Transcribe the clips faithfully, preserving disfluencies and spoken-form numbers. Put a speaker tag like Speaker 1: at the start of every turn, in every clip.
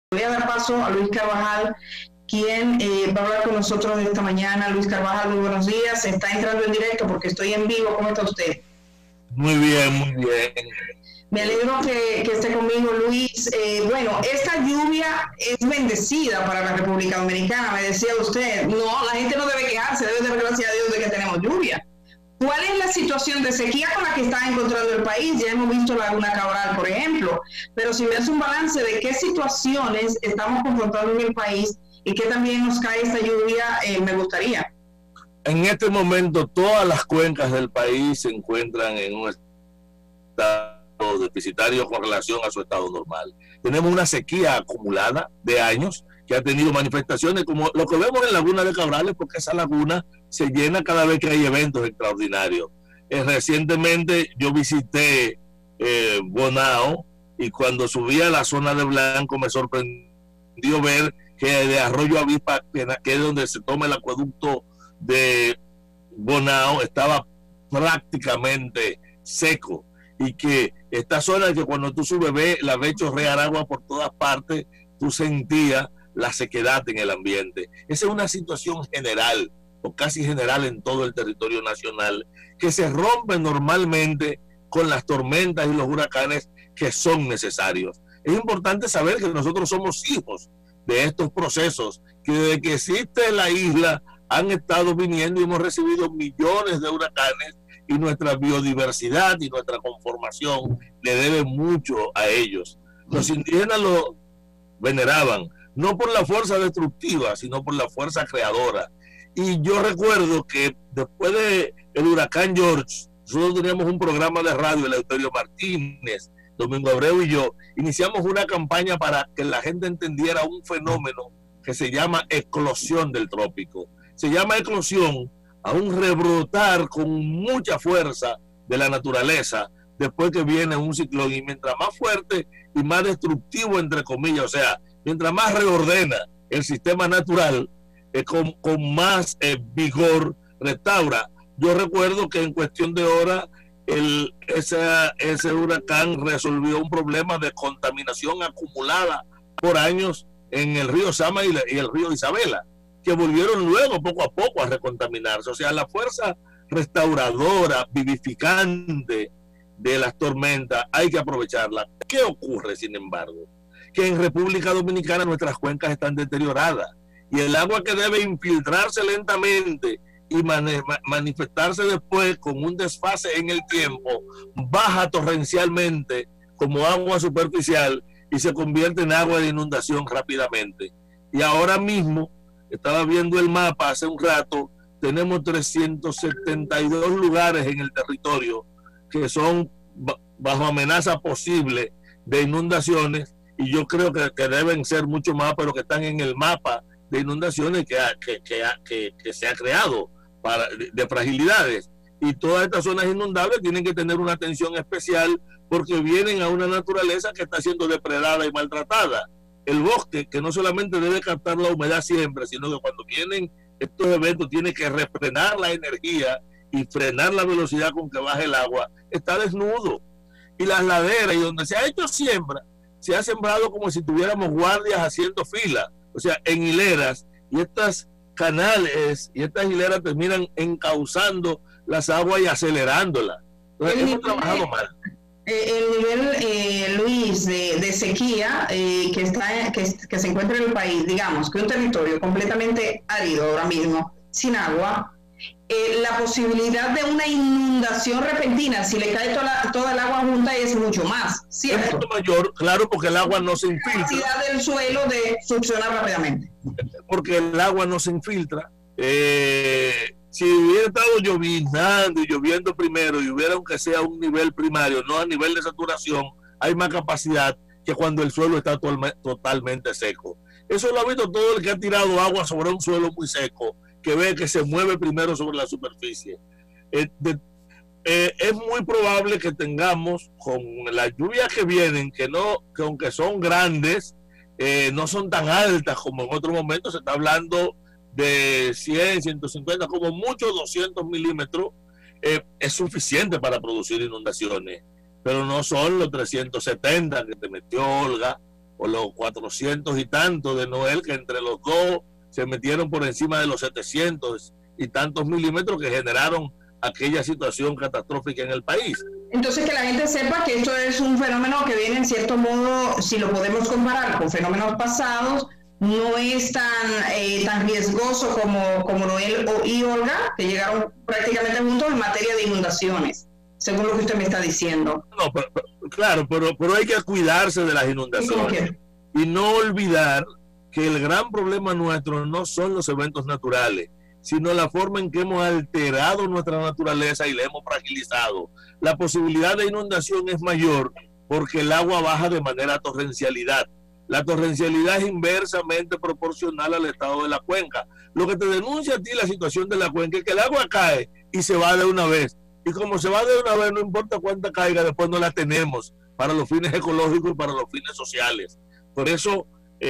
Speaker 1: Voy a dar paso a Luis Carvajal, quien eh, va a hablar con nosotros esta mañana. Luis Carvajal, muy buenos días. Está entrando en directo porque estoy en vivo. ¿Cómo está usted?
Speaker 2: Muy bien, muy bien.
Speaker 1: Me alegro que, que esté conmigo, Luis. Eh, bueno, esta lluvia es bendecida para la República Dominicana, me decía usted. No, la gente no debe quejarse, debe dar gracias a Dios de que tenemos lluvia. ¿Cuál es la situación de sequía con la que está encontrando el país? Ya hemos visto la Laguna Cabral, por ejemplo, pero si me hace un balance de qué situaciones estamos confrontando en el país y qué también nos cae esta lluvia, eh, me gustaría.
Speaker 2: En este momento todas las cuencas del país se encuentran en un estado deficitario con relación a su estado normal. Tenemos una sequía acumulada de años que ha tenido manifestaciones como lo que vemos en Laguna de Cabrales, porque esa laguna se llena cada vez que hay eventos extraordinarios. Eh, recientemente yo visité eh, Bonao, y cuando subí a la zona de Blanco me sorprendió ver que de Arroyo Avispa, que es donde se toma el acueducto de Bonao, estaba prácticamente seco, y que esta zona que cuando tú subes ve, la ves chorrear agua por todas partes, tú sentías la sequedad en el ambiente. Esa es una situación general o casi general en todo el territorio nacional, que se rompe normalmente con las tormentas y los huracanes que son necesarios. Es importante saber que nosotros somos hijos de estos procesos, que desde que existe la isla han estado viniendo y hemos recibido millones de huracanes, y nuestra biodiversidad y nuestra conformación le debe mucho a ellos. Los indígenas lo veneraban, no por la fuerza destructiva, sino por la fuerza creadora. Y yo recuerdo que después del huracán George, nosotros teníamos un programa de radio, Eleuterio Martínez, Domingo Abreu y yo, iniciamos una campaña para que la gente entendiera un fenómeno que se llama eclosión del trópico. Se llama eclosión a un rebrotar con mucha fuerza de la naturaleza después que viene un ciclón, y mientras más fuerte y más destructivo, entre comillas, o sea, mientras más reordena el sistema natural, eh, con, con más eh, vigor restaura. Yo recuerdo que en cuestión de horas el, ese, ese huracán resolvió un problema de contaminación acumulada por años en el río Sama y, la, y el río Isabela, que volvieron luego poco a poco a recontaminarse. O sea, la fuerza restauradora, vivificante de las tormentas hay que aprovecharla. ¿Qué ocurre, sin embargo? Que en República Dominicana nuestras cuencas están deterioradas, y el agua que debe infiltrarse lentamente y mani manifestarse después con un desfase en el tiempo, baja torrencialmente como agua superficial y se convierte en agua de inundación rápidamente. Y ahora mismo, estaba viendo el mapa hace un rato, tenemos trescientos setenta y dos lugares en el territorio que son bajo amenaza posible de inundaciones, y yo creo que, que deben ser mucho más, pero que están en el mapa de inundaciones que, que, que, que, que se ha creado para, de, de fragilidades. Y todas estas zonas inundables tienen que tener una atención especial, porque vienen a una naturaleza que está siendo depredada y maltratada. El bosque, que no solamente debe captar la humedad siempre, sino que cuando vienen estos eventos tiene que refrenar la energía y frenar la velocidad con que baja el agua, está desnudo. Y las laderas, y donde se ha hecho siembra, se ha sembrado como si tuviéramos guardias haciendo fila, o sea, en hileras, y estas canales y estas hileras terminan encauzando las aguas y acelerándolas. Entonces, hemos trabajado mal.
Speaker 1: El nivel, eh, Luis, de, de sequía eh, que, está, que, que se encuentra en el país, digamos que un territorio completamente árido ahora mismo, sin agua, eh, la posibilidad de una inundación repentina, si le cae toda, la, toda el agua junta, es mucho más, ¿cierto?
Speaker 2: Es mucho mayor, claro, porque el agua no se infiltra.
Speaker 1: La capacidad del suelo de succionar rápidamente.
Speaker 2: Porque el agua no se infiltra. Eh, si hubiera estado lloviznando y lloviendo primero, y hubiera aunque sea un nivel primario, no a nivel de saturación, hay más capacidad que cuando el suelo está totalmente seco. Eso lo ha visto todo el que ha tirado agua sobre un suelo muy seco, que ve que se mueve primero sobre la superficie. Eh, de, eh, es muy probable que tengamos, con las lluvias que vienen, que no, que aunque son grandes, eh, no son tan altas como en otros momentos. Se está hablando de cien, ciento cincuenta, como mucho doscientos milímetros, eh, es suficiente para producir inundaciones, pero no son los trescientos setenta que te metió Olga, o los cuatrocientos y tantos de Noel, que entre los dos se metieron por encima de los setecientos y tantos milímetros que generaron aquella situación catastrófica en el país.
Speaker 1: Entonces, que la gente sepa que esto es un fenómeno que viene en cierto modo, si lo podemos comparar con fenómenos pasados, no es tan eh, tan riesgoso como, como Noel y Olga, que llegaron prácticamente juntos en materia de inundaciones, según lo que usted me está diciendo.
Speaker 2: No, pero, pero, claro, pero, pero hay que cuidarse de las inundaciones y no olvidar que el gran problema nuestro no son los eventos naturales, sino la forma en que hemos alterado nuestra naturaleza y la hemos fragilizado. La posibilidad de inundación es mayor porque el agua baja de manera torrencialidad. La torrencialidad es inversamente proporcional al estado de la cuenca. Lo que te denuncia a ti la situación de la cuenca es que el agua cae y se va de una vez. Y como se va de una vez, no importa cuánta caiga, después no la tenemos para los fines ecológicos y para los fines sociales. Por eso,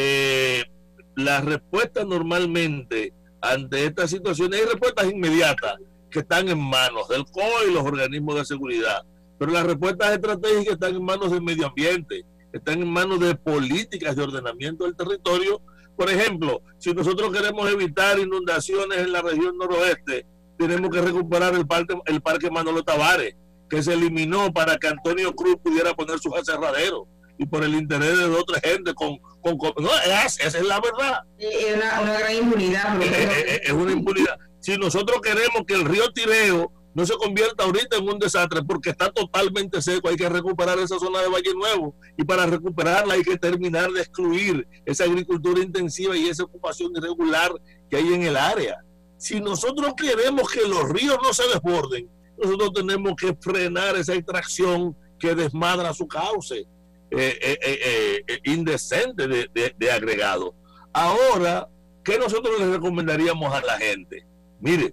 Speaker 2: eh, las respuestas normalmente ante estas situaciones, hay respuestas inmediatas que están en manos del C O E y los organismos de seguridad. Pero las respuestas estratégicas están en manos del medio ambiente, están en manos de políticas de ordenamiento del territorio. Por ejemplo, si nosotros queremos evitar inundaciones en la región noroeste, tenemos que recuperar el parque, el parque Manolo Tavares, que se eliminó para que Antonio Cruz pudiera poner sus aserraderos y por el interés de otra gente con, con, con no, es, esa es la verdad.
Speaker 1: Es una, una gran impunidad.
Speaker 2: Es, es, es una impunidad. Si nosotros queremos que el río Tireo no se convierta ahorita en un desastre porque está totalmente seco, hay que recuperar esa zona de Valle Nuevo, y para recuperarla hay que terminar de excluir esa agricultura intensiva y esa ocupación irregular que hay en el área. Si nosotros queremos que los ríos no se desborden, nosotros tenemos que frenar esa extracción que desmadra su cauce eh, eh, eh, eh, indecente de, de, de agregado. Ahora, ¿qué nosotros le recomendaríamos a la gente? Mire,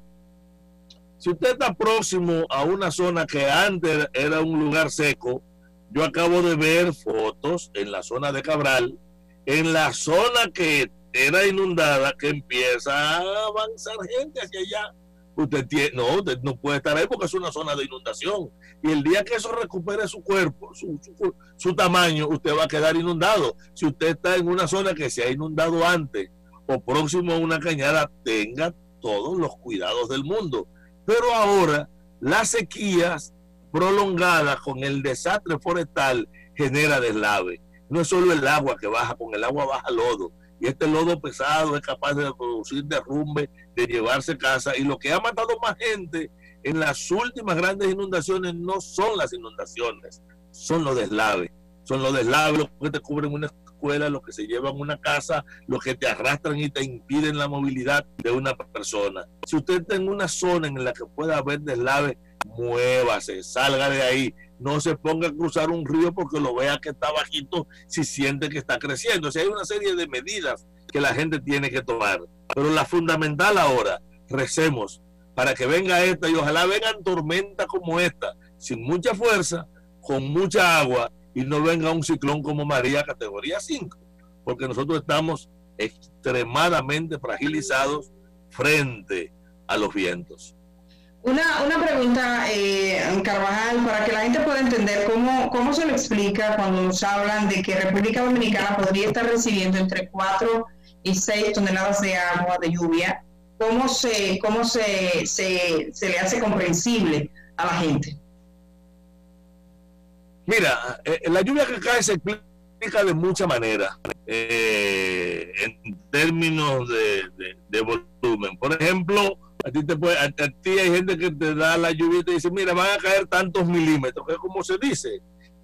Speaker 2: si usted está próximo a una zona que antes era un lugar seco, yo acabo de ver fotos en la zona de Cabral, en la zona que era inundada, que empieza a avanzar gente hacia allá. Usted tiene, no, usted no puede estar ahí porque es una zona de inundación. Y el día que eso recupere su cuerpo, su, su, su tamaño, usted va a quedar inundado. Si usted está en una zona que se ha inundado antes o próximo a una cañada, tenga todos los cuidados del mundo. Pero ahora las sequías prolongadas con el desastre forestal genera deslave. No es solo el agua que baja, con el agua baja lodo. Y este lodo pesado es capaz de producir derrumbe, de llevarse casa. Y lo que ha matado más gente en las últimas grandes inundaciones no son las inundaciones, son los deslaves. Son los deslaves los que te cubren una escuela, los que se llevan una casa, los que te arrastran y te impiden la movilidad de una persona. Si usted está en una zona en la que pueda haber deslaves, muévase, salga de ahí. No se ponga a cruzar un río porque lo vea que está bajito si siente que está creciendo. O sea, hay una serie de medidas que la gente tiene que tomar. Pero la fundamental ahora, recemos para que venga esta y ojalá vengan tormentas como esta, sin mucha fuerza, con mucha agua, y no venga un ciclón como María categoría cinco, porque nosotros estamos extremadamente fragilizados frente a los vientos.
Speaker 1: Una, una pregunta, eh, Carvajal, para que la gente pueda entender cómo, cómo se le explica cuando nos hablan de que República Dominicana podría estar recibiendo entre cuatro y seis toneladas de agua de lluvia, cómo se, cómo se, se, se le hace comprensible a la gente.
Speaker 2: Mira, eh, la lluvia que cae se explica de muchas maneras, eh, en términos de, de, de volumen. Por ejemplo, a ti, te puede, a, a ti hay gente que te da la lluvia y te dice, mira, van a caer tantos milímetros, que es como se dice.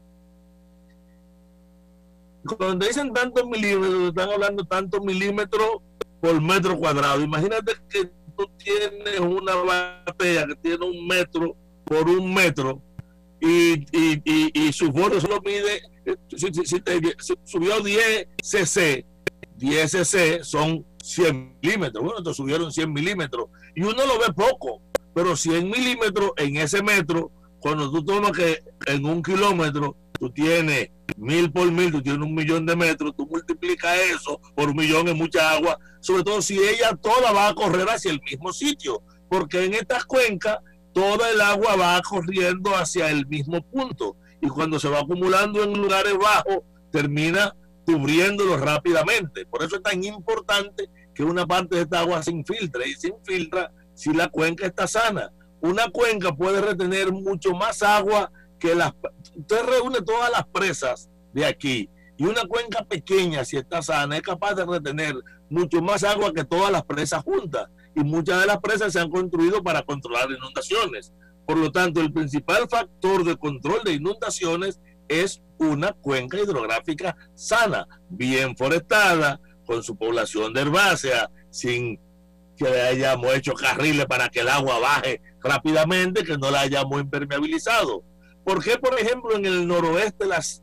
Speaker 2: Cuando te dicen tantos milímetros, están hablando tantos milímetros por metro cuadrado. Imagínate que tú tienes una batea que tiene un metro por un metro, y, y, y, y su borde solo mide, si, si, si te si subió diez cc, diez cc son cien milímetros. Bueno, te subieron cien milímetros y uno lo ve poco, pero cien milímetros en ese metro, cuando tú tomas que en un kilómetro tú tienes mil por mil, tú tienes un millón de metros, tú multiplicas eso por un millón, en mucha agua, sobre todo si ella toda va a correr hacia el mismo sitio, porque en estas cuencas toda el agua va corriendo hacia el mismo punto, y cuando se va acumulando en lugares bajos termina cubriéndolo rápidamente. Por eso es tan importante que una parte de esta agua se infiltre, y se infiltra si la cuenca está sana. Una cuenca puede retener mucho más agua que las... Usted reúne todas las presas de aquí, y una cuenca pequeña, si está sana, es capaz de retener mucho más agua que todas las presas juntas, y muchas de las presas se han construido para controlar inundaciones. Por lo tanto, el principal factor de control de inundaciones es una cuenca hidrográfica sana, bien forestada, con su población de herbácea, sin que le hayamos hecho carriles para que el agua baje rápidamente, que no la hayamos impermeabilizado. ¿Por qué, por ejemplo, en el noroeste las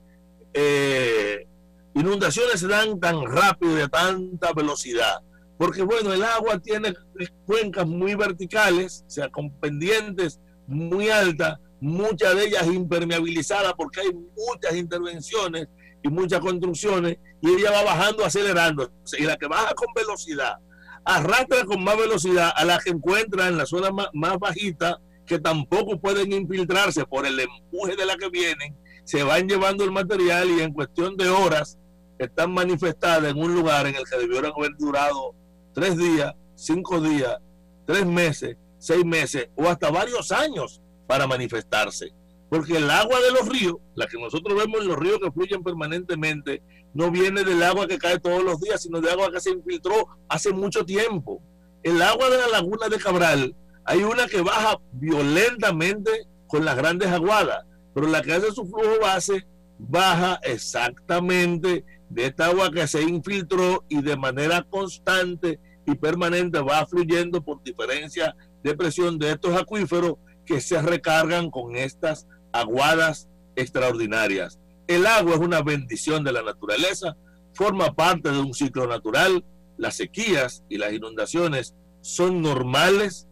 Speaker 2: eh, inundaciones se dan tan rápido y a tanta velocidad? Porque, bueno, el agua tiene cuencas muy verticales, o sea, con pendientes muy altas, muchas de ellas impermeabilizadas porque hay muchas intervenciones y muchas construcciones, y ella va bajando, acelerando, y la que baja con velocidad arrastra con más velocidad a la que encuentra en la zona más, más bajita, que tampoco pueden infiltrarse por el empuje de la que vienen, se van llevando el material y en cuestión de horas están manifestadas en un lugar en el que debieron haber durado tres días, cinco días, tres meses, seis meses o hasta varios años para manifestarse. Porque el agua de los ríos, la que nosotros vemos en los ríos que fluyen permanentemente, no viene del agua que cae todos los días, sino de agua que se infiltró hace mucho tiempo. El agua de la laguna de Cabral, hay una que baja violentamente con las grandes aguadas, pero la que hace su flujo base baja exactamente de esta agua que se infiltró y de manera constante y permanente va fluyendo por diferencia de presión de estos acuíferos que se recargan con estas aguadas extraordinarias. El agua es una bendición de la naturaleza, forma parte de un ciclo natural. Las sequías y las inundaciones son normales,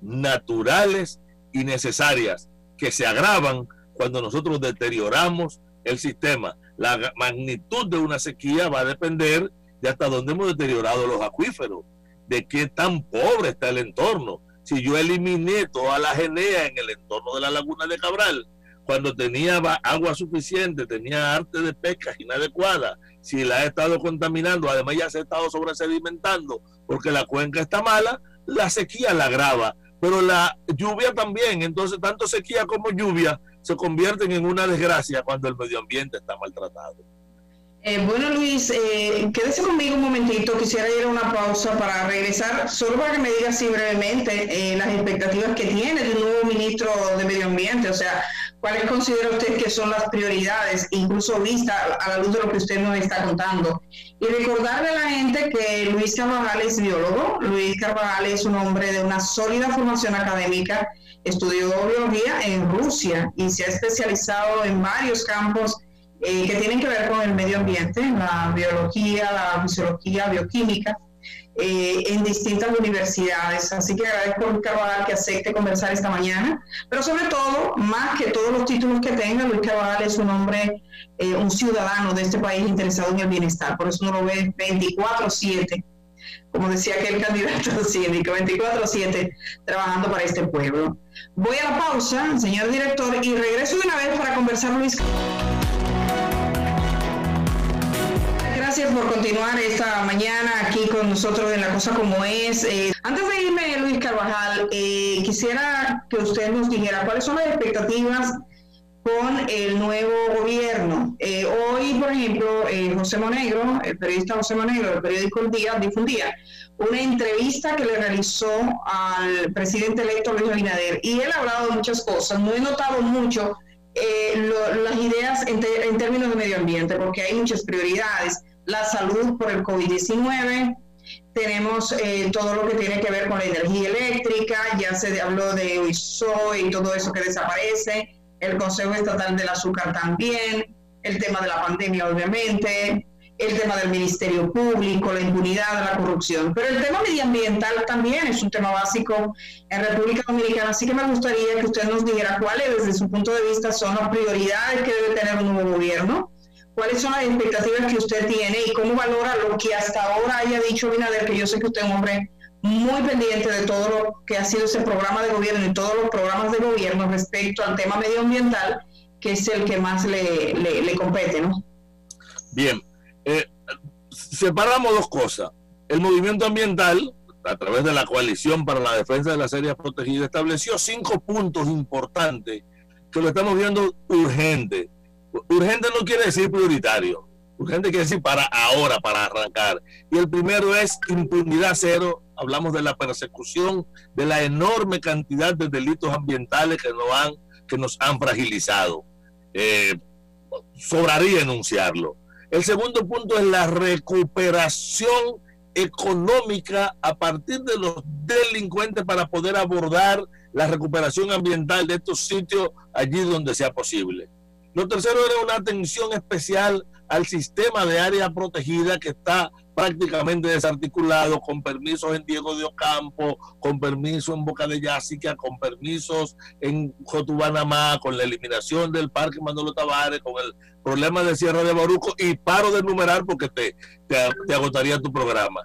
Speaker 2: naturales y necesarias, que se agravan cuando nosotros deterioramos el sistema. La magnitud de una sequía va a depender de hasta dónde hemos deteriorado los acuíferos, de qué tan pobre está el entorno. Si yo eliminé toda la genea en el entorno de la laguna de Cabral, cuando tenía agua suficiente, tenía arte de pesca inadecuada, si la he estado contaminando, además ya se ha estado sobresedimentando porque la cuenca está mala, la sequía la agrava, pero la lluvia también. Entonces, tanto sequía como lluvia se convierten en una desgracia cuando el medio ambiente está maltratado.
Speaker 1: Eh, bueno, Luis, eh, quédese conmigo un momentito. Quisiera ir a una pausa para regresar, solo para que me diga así brevemente eh, las expectativas que tiene de un nuevo ministro de Medio Ambiente. O sea, ¿cuáles considera usted que son las prioridades, incluso vista a la luz de lo que usted nos está contando? Y recordarle a la gente que Luis Carvajal es biólogo. Luis Carvajal es un hombre de una sólida formación académica, estudió biología en Rusia y se ha especializado en varios campos Eh, que tienen que ver con el medio ambiente, la biología, la fisiología, bioquímica, eh, en distintas universidades. Así que agradezco a Luis Carvajal que acepte conversar esta mañana, pero sobre todo, más que todos los títulos que tenga, Luis Carvajal es un hombre, eh, un ciudadano de este país interesado en el bienestar. Por eso uno lo ve veinticuatro siete, como decía aquel candidato síndico, veinticuatro siete trabajando para este pueblo. Voy a la pausa, señor director, y regreso de una vez para conversar Luis. Gracias por continuar esta mañana aquí con nosotros en La Cosa Como Es. Eh, antes de irme, Luis Carvajal, eh, quisiera que usted nos dijera cuáles son las expectativas con el nuevo gobierno. Eh, hoy, por ejemplo, eh, José Monegro, el periodista José Monegro del periódico El Día, difundía una entrevista que le realizó al presidente electo Luis Abinader, y él ha hablado de muchas cosas. No he notado mucho eh, lo, las ideas en, te, en términos de medio ambiente, porque hay muchas prioridades. La salud por el COVID diecinueve, tenemos eh, todo lo que tiene que ver con la energía eléctrica, ya se habló de O I S O y todo eso que desaparece, el Consejo Estatal del Azúcar también, el tema de la pandemia obviamente, el tema del Ministerio Público, la impunidad, la corrupción, pero el tema medioambiental también es un tema básico en República Dominicana, así que me gustaría que usted nos dijera cuáles desde su punto de vista son las prioridades que debe tener un nuevo gobierno. ¿Cuáles son las expectativas que usted tiene y cómo valora lo que hasta ahora haya dicho Abinader, que yo sé que usted es un hombre muy pendiente de todo lo que ha sido ese programa de gobierno y todos los programas de gobierno respecto al tema medioambiental, que es el que más le, le, le compete, ¿no?
Speaker 2: Bien, Eh, separamos dos cosas. El movimiento ambiental, a través de la Coalición para la Defensa de las Áreas Protegidas, estableció cinco puntos importantes que lo estamos viendo urgente. Urgente no quiere decir prioritario. Urgente quiere decir para ahora, para arrancar. Y el primero es impunidad cero. Hablamos de la persecución, de la enorme cantidad de delitos ambientales que nos han, que nos han fragilizado. Eh, sobraría enunciarlo. El segundo punto es la recuperación económica a partir de los delincuentes para poder abordar la recuperación ambiental de estos sitios allí donde sea posible. Lo tercero era una atención especial al sistema de área protegida que está prácticamente desarticulado, con permisos en Diego de Ocampo, con permisos en Boca de Yásica, con permisos en Jotubanamá, con la eliminación del Parque Manolo Tavares, con el problema de Sierra de Baruco, y paro de enumerar porque te, te, te agotaría tu programa.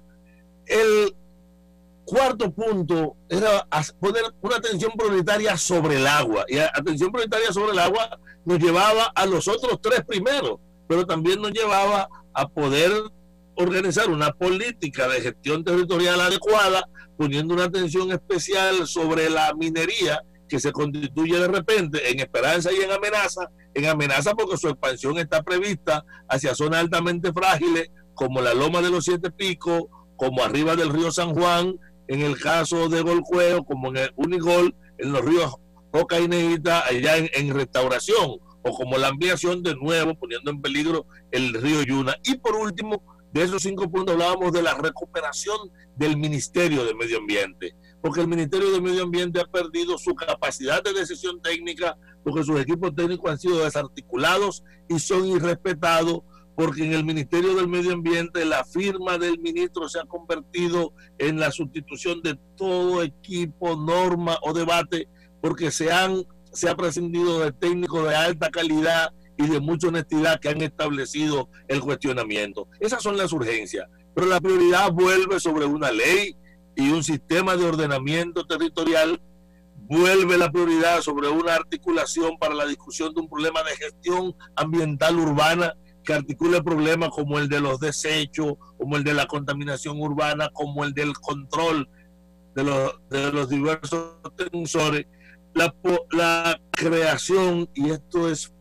Speaker 2: El cuarto punto era poner una atención prioritaria sobre el agua, y atención prioritaria sobre el agua nos llevaba a los otros tres primeros, pero también nos llevaba a poder organizar una política de gestión territorial adecuada, poniendo una atención especial sobre la minería que se constituye de repente en esperanza y en amenaza, en amenaza porque su expansión está prevista hacia zonas altamente frágiles como la Loma de los Siete Picos, como arriba del río San Juan, en el caso de Golcueo, como en el Unigol, en los ríos Roca y Neita, allá en, en Restauración, o como la ampliación de nuevo, poniendo en peligro el río Yuna. Y por último, de esos cinco puntos hablábamos de la recuperación del Ministerio de Medio Ambiente, porque el Ministerio de Medio Ambiente ha perdido su capacidad de decisión técnica, porque sus equipos técnicos han sido desarticulados y son irrespetados, porque en el Ministerio del Medio Ambiente la firma del ministro se ha convertido en la sustitución de todo equipo, norma o debate, porque se han se ha prescindido de técnicos de alta calidad y de mucha honestidad que han establecido el cuestionamiento. Esas son las urgencias, pero la prioridad vuelve sobre una ley y un sistema de ordenamiento territorial, vuelve la prioridad sobre una articulación para la discusión de un problema de gestión ambiental urbana que articule problemas como el de los desechos, como el de la contaminación urbana, como el del control de los, de los diversos tensores. La, la creación, y esto es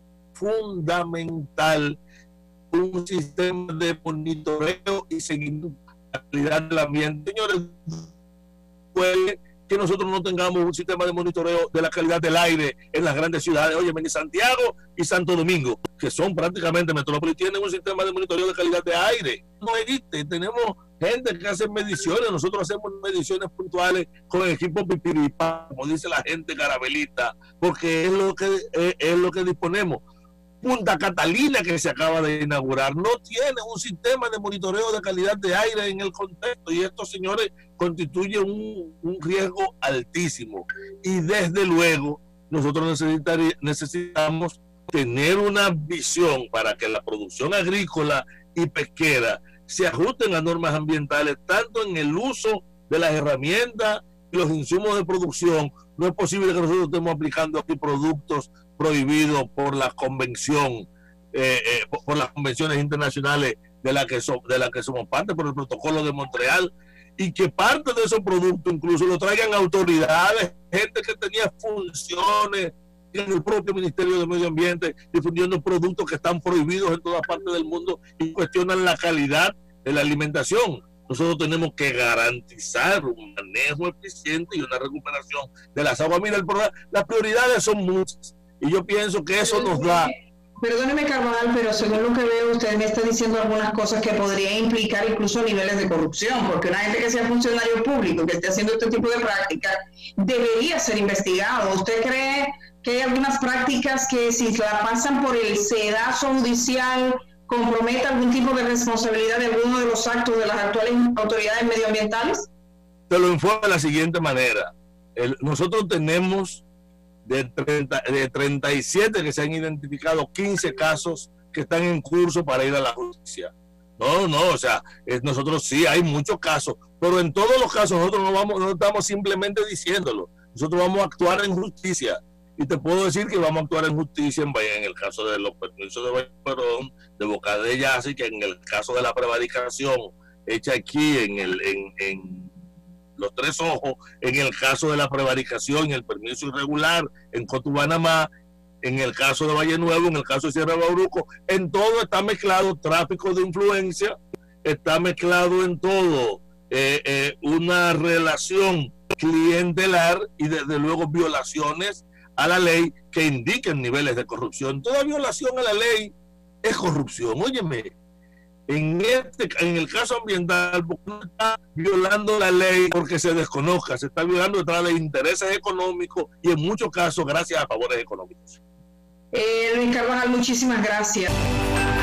Speaker 2: fundamental, un sistema de monitoreo y seguimiento de la calidad del ambiente. Señores, puede que nosotros no tengamos un sistema de monitoreo de la calidad del aire en las grandes ciudades. Oye, en Santiago y Santo Domingo, que son prácticamente metrópolis, tienen un sistema de monitoreo de calidad de aire. No existe. Tenemos gente que hace mediciones, nosotros hacemos mediciones puntuales con el equipo pipiripá, como dice la gente carabelita, porque es lo que es, es lo que disponemos. Punta Catalina, que se acaba de inaugurar, no tiene un sistema de monitoreo de calidad de aire en el contexto, y estos señores constituyen un, un riesgo altísimo. Y desde luego nosotros necesitamos tener una visión para que la producción agrícola y pesquera se ajusten a normas ambientales, tanto en el uso de las herramientas y los insumos de producción. No es posible que nosotros estemos aplicando aquí productos prohibidos por la convención, eh, eh, por las convenciones internacionales de las que, so, de la que somos parte, por el protocolo de Montreal, y que parte de esos productos incluso lo traigan autoridades, gente que tenía funciones en el propio Ministerio de Medio Ambiente, difundiendo productos que están prohibidos en todas partes del mundo y cuestionan la calidad de la alimentación. Nosotros tenemos que garantizar un manejo eficiente y una recuperación de las aguas. Mira, el programa, las prioridades son muchas, y yo pienso que eso nos da...
Speaker 1: Perdóneme, Carvajal, pero según lo que veo, usted me está diciendo algunas cosas que podría implicar incluso niveles de corrupción, porque una gente que sea funcionario público, que esté haciendo este tipo de prácticas, debería ser investigado. ¿Usted cree que hay algunas prácticas que si la pasan por el sedazo judicial compromete algún tipo de responsabilidad de alguno de los actos de las actuales autoridades medioambientales?
Speaker 2: Te lo informo de la siguiente manera. El, nosotros tenemos de, treinta, de treinta y siete que se han identificado quince casos que están en curso para ir a la justicia. No, no, o sea, eh, nosotros sí, hay muchos casos, pero en todos los casos nosotros no, vamos, no estamos simplemente diciéndolo. Nosotros vamos a actuar en justicia. Y te puedo decir que vamos a actuar en justicia en, en el caso de los permisos de Valladolid, de Boca de Yasi, que en el caso de la prevaricación hecha aquí en, el, en, en Los Tres Ojos, en el caso de la prevaricación y el permiso irregular en Cotubanamá, en el caso de Valle Nuevo, en el caso de Sierra Bauruco, en todo está mezclado tráfico de influencia, está mezclado en todo eh, eh, una relación clientelar y desde luego violaciones a la ley que indiquen niveles de corrupción. Toda violación a la ley es corrupción. Óyeme, en este, en el caso ambiental, no está violando la ley porque se desconozca, se está violando detrás de intereses económicos y en muchos casos gracias a favores económicos.
Speaker 1: Eh, Luis Carvajal, muchísimas gracias.